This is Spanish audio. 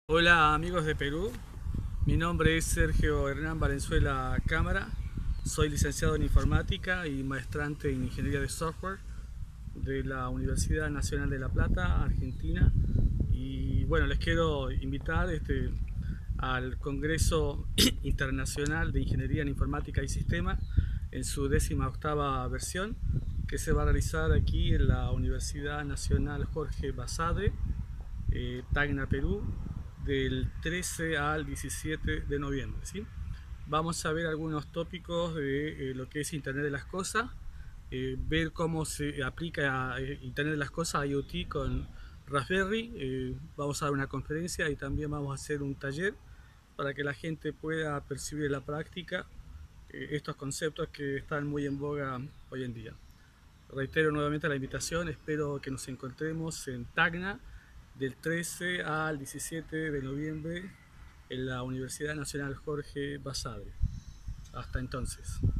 Hola amigos de Perú, mi nombre es Sergio Hernán Valenzuela Cámara, soy licenciado en informática y maestrante en ingeniería de software de la Universidad Nacional de La Plata, Argentina. Y bueno, les quiero invitar al Congreso Internacional de Ingeniería en Informática y Sistemas en su 18ª versión, que se va a realizar aquí en la Universidad Nacional Jorge Basadre, Tacna, Perú, del 13 al 17 de noviembre. ¿Sí? Vamos a ver algunos tópicos de lo que es Internet de las Cosas, ver cómo se aplica a Internet de las Cosas, IoT con Raspberry. Vamos a dar una conferencia y también vamos a hacer un taller para que la gente pueda percibir en la práctica estos conceptos que están muy en boga hoy en día. Reitero nuevamente la invitación, espero que nos encontremos en Tacna del 13 al 17 de noviembre en la Universidad Nacional Jorge Basadre. Hasta entonces.